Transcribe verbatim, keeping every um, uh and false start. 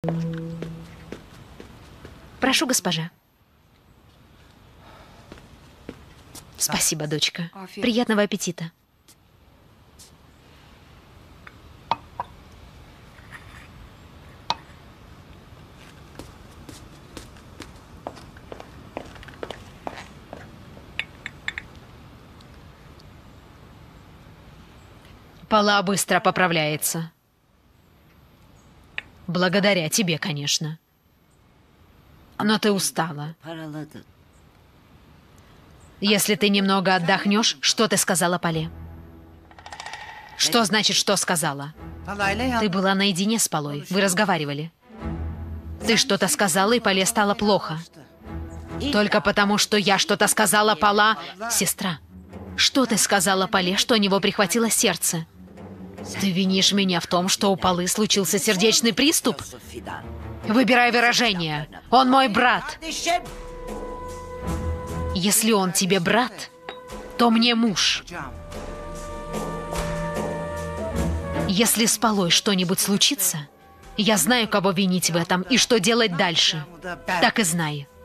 Прошу, госпожа. Спасибо, дочка. Приятного аппетита. Пала быстро поправляется. Благодаря тебе, конечно. Но ты устала. Если ты немного отдохнешь, что ты сказала Пале? Что значит, что сказала? Ты была наедине с Палой, вы разговаривали. Ты что-то сказала, и Пале стало плохо. Только потому, что я что-то сказала, Пала... Сестра, что ты сказала Пале, что у него прихватило сердце? Ты винишь меня в том, что у Палы случился сердечный приступ? Выбирай выражение. Он мой брат. Если он тебе брат, то мне муж. Если с Палой что-нибудь случится, я знаю, кого винить в этом и что делать дальше. Так и знай.